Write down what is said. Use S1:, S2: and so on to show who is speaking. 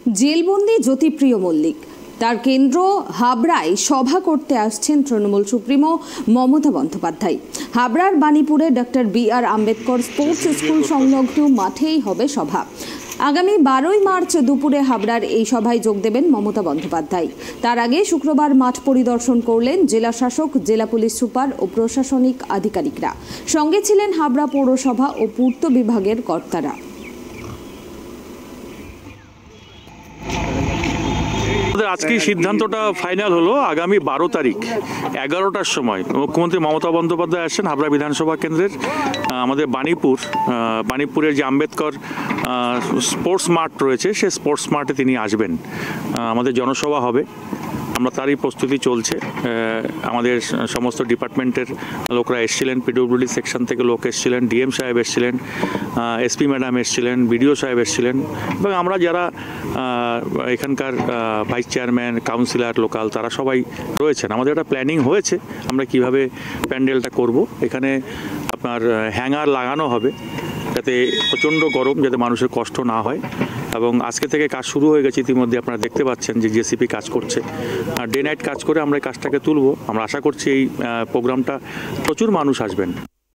S1: জেলবন্দি জ্যোতিপ্রিয় মল্লিক তার কেন্দ্র হাবড়ায় সভা করতে আসছেন তৃণমূল সুপ্রিমো মমতা বন্দ্যোপাধ্যায়। হাবড়ার বাণীপুরে doctor B R. Ambedkar sports school সংলগ্ন মাঠেই হবে সভা। আগামী 12ই মার্চ দুপুরে হাবড়ার এই সভায় যোগ দেবেন মমতা বন্দ্যোপাধ্যায়। তার আগে শুক্রবার মাঠ পরিদর্শন করলেন জেলা শাসক, জেলা পুলিশ সুপার ও প্রশাসনিক আধিকারিকরা। সঙ্গে ছিলেন হাবড়া পৌরসভা ও পূর্ত বিভাগের কর্তারা।
S2: আজকে সিদ্ধান্তটা ফাইনাল হলো, আগামী 12 তারিখ 11টার সময় মুখ্যমন্ত্রী মমতা বন্দ্যোপাধ্যায় আসছেন হাবড়া বিধানসভা কেন্দ্রের আমাদের বাণীপুরের যে আম্বেদকর স্পোর্টস মাঠ রয়েছে সেই স্পোর্টস মাঠে তিনি আসবেন। আমাদের জনসভা হবে, আমরা তারই প্রস্তুতি চলছে। আমাদের সমস্ত ডিপার্টমেন্টের লোকরা এসেছিলেন, পিডব্লিউডি সেকশন থেকে লোক এসেছিলেন, ডিএম সাহেব এসেছিলেন, এসপি ম্যাডাম এসেছিলেন, বিডিও সাহেব এসেছিলেন এবং আমরা যারা এখানকার ভাইস চেয়ারম্যান, কাউন্সিলর লোকাল তারা সবাই রয়েছেন। আমাদের একটা প্ল্যানিং হয়েছে আমরা কিভাবে প্যান্ডেলটা করব। এখানে আপনার হ্যাঙ্গার লাগানো হবে যাতে প্রচণ্ড গরম, যাতে মানুষের কষ্ট না হয়। এবং আজকে থেকে কাজ শুরু হয়ে গেছে, ইতিমধ্যে আপনারা দেখতে পাচ্ছেন যে জেসিপি কাজ করছে, ডে নাইট কাজ করে আমরা এই কাজটাকে তুলব। আমরা আশা করছি এই প্রোগ্রামটা প্রচুর মানুষ আসবেন।